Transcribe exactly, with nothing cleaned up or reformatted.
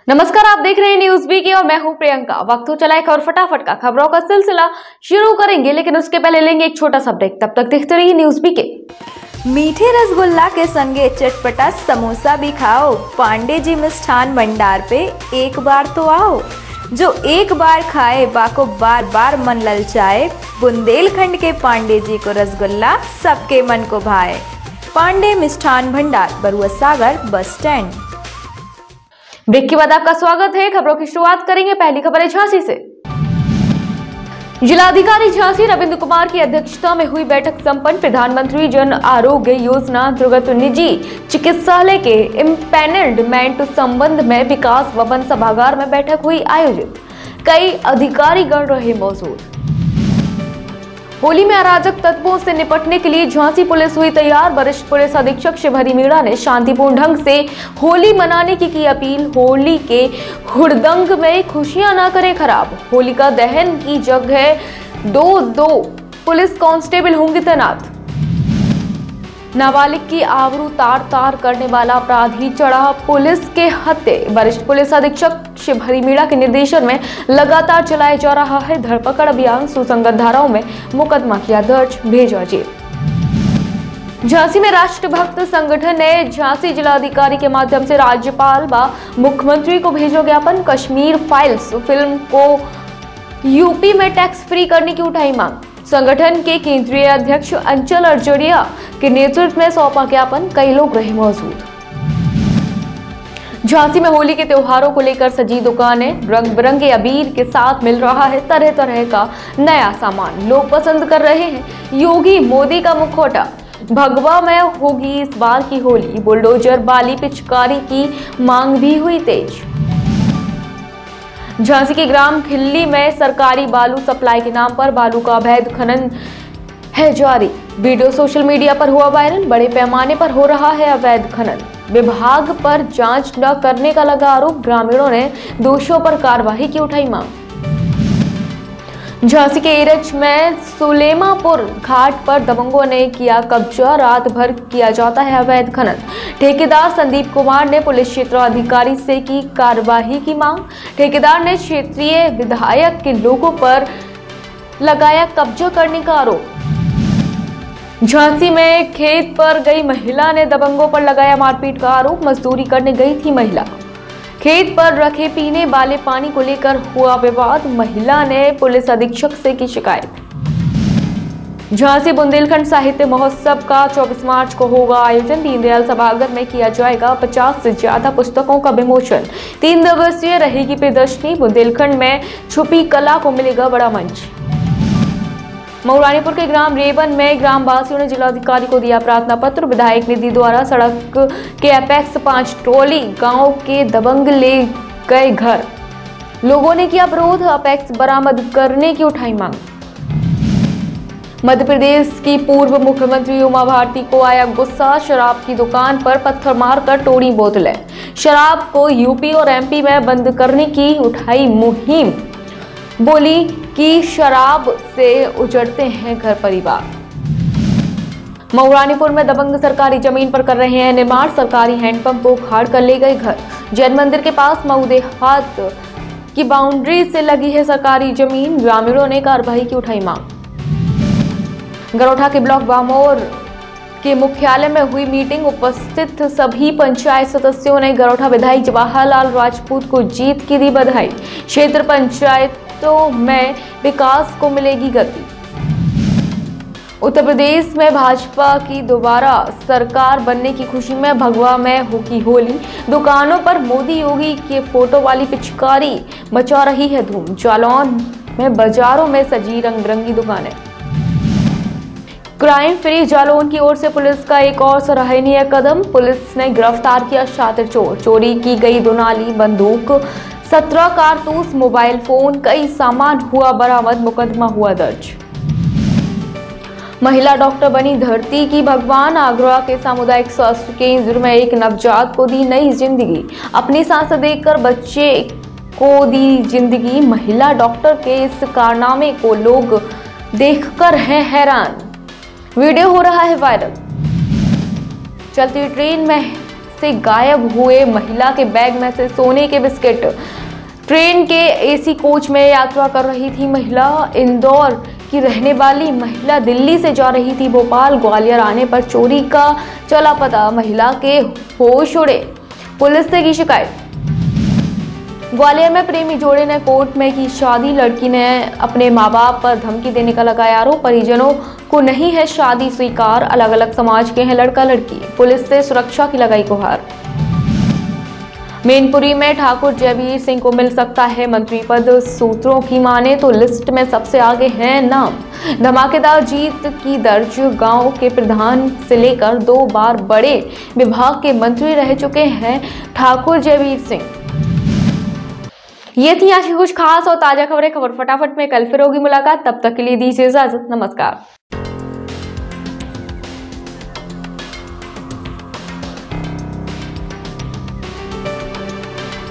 नमस्कार, आप देख रहे हैं न्यूज बी की और मैं हूं प्रियंका। वक्त हो चला एक और फटाफट का खबरों का सिलसिला शुरू करेंगे, लेकिन उसके पहले लेंगे एक छोटा सा ब्रेक। तब तक देखते रहिए न्यूज बी के। मीठे रसगुल्ला के संगे चटपटा समोसा भी खाओ। पांडे जी मिष्ठान भंडार पे एक बार तो आओ। जो एक बार खाए बाको बार बार मन ललचाए। बुंदेलखंड के पांडे जी को रसगुल्ला सबके मन को भाए। पांडे मिष्ठान भंडार, बरुआ सागर बस स्टैंड। ब्रेक के बाद आपका स्वागत है। खबरों की शुरुआत करेंगे। पहली खबर है झांसी से। जिलाधिकारी झांसी रविंद्र कुमार की अध्यक्षता में हुई बैठक संपन्न। प्रधानमंत्री जन आरोग्य योजना अंतर्गत निजी चिकित्सालय के इम्पैनल्डमेंट संबंध में विकास भवन सभागार में बैठक हुई आयोजित। कई अधिकारी गण रहे मौजूद। होली में अराजक तत्वों से निपटने के लिए झांसी पुलिस हुई तैयार। वरिष्ठ पुलिस अधीक्षक शिवहरी मीणा ने शांतिपूर्ण ढंग से होली मनाने की की अपील। होली के हुड़दंग में खुशियां ना करें खराब। होलिका दहन की जगह दो दो पुलिस कांस्टेबल होंगे तैनात। नाबालिग की आबरू तार तार करने वाला अपराधी चढ़ा पुलिस के हत्थे। वरिष्ठ पुलिस अधीक्षक शिवहरी मीणा के निर्देशन में लगातार चलाया जा रहा है धरपकड़ अभियान। सुसंगत धाराओं में मुकदमा किया दर्ज, भेजा जेल। झांसी में राष्ट्रभक्त संगठन ने झांसी जिलाधिकारी के माध्यम से राज्यपाल व मुख्यमंत्री को भेजा ज्ञापन। कश्मीर फाइल्स फिल्म को यूपी में टैक्स फ्री करने की उठाई मांग। संगठन के केंद्रीय अध्यक्ष अंचल अर्जुड़िया के नेतृत्व में सौंपा ज्ञापन। कई लोग रहे मौजूद। झांसी में होली के त्योहारों को लेकर सजी दुकानें। रंग बिरंगे अबीर के साथ मिल रहा है तरह तरह का नया सामान। लोग पसंद कर रहे हैं योगी मोदी का मुखौटा। भगवा में होगी इस बार की होली। बुलडोजर वाली पिचकारी की मांग भी हुई तेज। झांसी के ग्राम खिल्ली में सरकारी बालू सप्लाई के नाम पर बालू का अवैध खनन है जारी। वीडियो सोशल मीडिया पर हुआ वायरल। बड़े पैमाने पर हो रहा है अवैध खनन। विभाग पर जांच न करने का लगा आरोप। ग्रामीणों ने दोषियों पर कार्रवाई की उठाई मांग। झांसी के एरच में सुलेमापुर घाट पर दबंगों ने किया कब्जा। रात भर किया जाता है अवैध खनन। ठेकेदार संदीप कुमार ने पुलिस क्षेत्र अधिकारी से की कार्रवाई की मांग। ठेकेदार ने क्षेत्रीय विधायक के लोगों पर लगाया कब्जा करने का आरोप। झांसी में खेत पर गई महिला ने दबंगों पर लगाया मारपीट का आरोप। मजदूरी करने गई थी महिला। खेत पर रखे पीने वाले पानी को लेकर हुआ विवाद। महिला ने पुलिस अधीक्षक से की शिकायत। झांसी बुंदेलखंड साहित्य महोत्सव का चौबीस मार्च को होगा आयोजन। दीनदयाल सभागार में किया जाएगा पचास से ज्यादा पुस्तकों का विमोचन। तीन दिवसीय रहेगी प्रदर्शनी। बुंदेलखंड में छुपी कला को मिलेगा बड़ा मंच। मऊरानीपुर के ग्राम रेवन में ग्रामवासियों ने जिलाधिकारी को दिया प्रार्थना पत्र। विधायक निधि द्वारा सड़क के अपेक्स पांच ट्रॉली गांव के दबंग ले गए घर। लोगों ने किया विरोध। अपेक्स बरामद करने की उठाई मांग। मध्य प्रदेश की पूर्व मुख्यमंत्री उमा भारती को आया गुस्सा। शराब की दुकान पर पत्थर मारकर तोड़ी बोतलें। शराब को यूपी और एमपी में बंद करने की उठाई मुहिम। बोली कि शराब से उजड़ते हैं घर परिवार। मऊरानीपुर में दबंग सरकारी जमीन पर कर रहे हैं निर्माण। सरकारी हैंडपंप को उखाड़ कर ले गए घर। जैन मंदिर के पास मऊ देहात की बाउंड्री से लगी है सरकारी जमीन। ग्रामीणों ने कार्रवाई की उठाई मांग। गरोठा के ब्लॉक बामोर के मुख्यालय में हुई मीटिंग। उपस्थित सभी पंचायत सदस्यों ने गरोठा विधायक जवाहरलाल राजपूत को जीत की दी बधाई। क्षेत्र पंचायत तो में विकास को मिलेगी गति। उत्तर प्रदेश में भाजपा की दोबारा सरकार बनने की खुशी में भगवा में होगी होली। दुकानों पर मोदी योगी के फोटो वाली पिचकारी मचा रही है धूम। जालौन में बाजारों में सजी रंग बिरंगी दुकानें। क्राइम फ्री जालौन की ओर से पुलिस का एक और सराहनीय कदम। पुलिस ने गिरफ्तार किया शातिर चोर। चोरी की गई दुनाली बंदूक, सत्रह कारतूस, मोबाइल फोन, कई सामान हुआ बरामद। मुकदमा हुआ दर्ज। महिला डॉक्टर बनी धरती की भगवान। आगरा के सामुदायिक स्वास्थ्य केंद्र में एक नवजात को दी नई जिंदगी। अपनी सांस देखकर बच्चे को दी जिंदगी। महिला डॉक्टर के इस कारनामे को लोग देखकर हैं हैरान। वीडियो हो रहा है वायरल। चलती ट्रेन में से गायब हुए महिला के बैग में से सोने के बिस्किट। ट्रेन के एसी कोच में यात्रा कर रही थी महिला। इंदौर की रहने वाली महिला दिल्ली से जा रही थी भोपाल। ग्वालियर आने पर चोरी का चला पता, महिला के होश उड़े, पुलिस से की शिकायत। ग्वालियर में प्रेमी जोड़े ने कोर्ट में की शादी। लड़की ने अपने मां बाप पर धमकी देने का लगाया आरोप। परिजनों को नहीं है शादी स्वीकार, अलग अलग समाज के हैं लड़का लड़की, पुलिस से सुरक्षा की लगाई गुहार। मैनपुरी में ठाकुर जयवीर सिंह को मिल सकता है मंत्री पद। सूत्रों की माने तो लिस्ट में सबसे आगे हैं नाम। धमाकेदार जीत की दर्ज। गांव के प्रधान से लेकर दो बार बड़े विभाग के मंत्री रह चुके हैं ठाकुर जयवीर सिंह। ये थी आज की कुछ खास और ताजा खबरें। खबर फटाफट में कल फिर होगी मुलाकात, तब तक के लिए दीजिए इजाजत, नमस्कार।